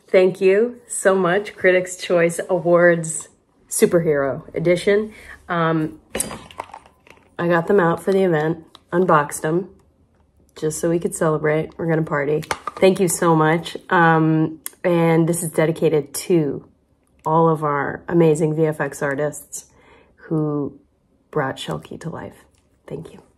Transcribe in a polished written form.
Thank you so much. Critics' Choice Awards Superhero Edition. I got them out for the event, unboxed them, just so we could celebrate. We're gonna party. Thank you so much. And this is dedicated to all of our amazing VFX artists who brought Shelky to life. Thank you.